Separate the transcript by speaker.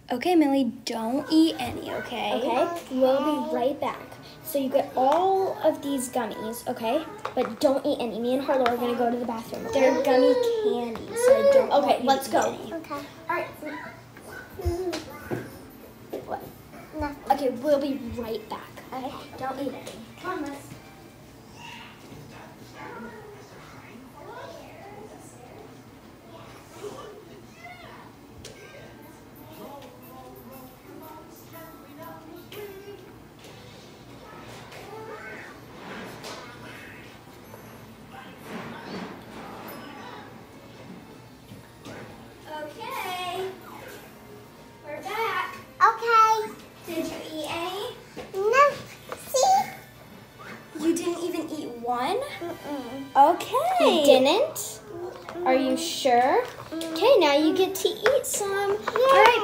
Speaker 1: Okay, Millie, don't eat any, okay?
Speaker 2: Okay, we'll be right back. So you get all of these gummies, okay? But don't eat any. Me and Harlow are gonna go to the bathroom. Okay?
Speaker 1: They're gummy candy, so I don't
Speaker 2: Okay,
Speaker 1: want you
Speaker 2: let's
Speaker 1: to
Speaker 2: go.
Speaker 1: eat any.
Speaker 3: Okay.
Speaker 2: All right. What?
Speaker 3: No.
Speaker 2: Okay, we'll be right back. Okay, don't eat any. Come on, Liz. Okay, we're back.
Speaker 3: Okay.
Speaker 2: Did you eat any?
Speaker 3: No. See?
Speaker 1: You didn't even eat one?
Speaker 3: Mm-mm.
Speaker 2: You
Speaker 1: Okay.
Speaker 2: didn't? Are you sure? Okay, now you get to eat some. All right,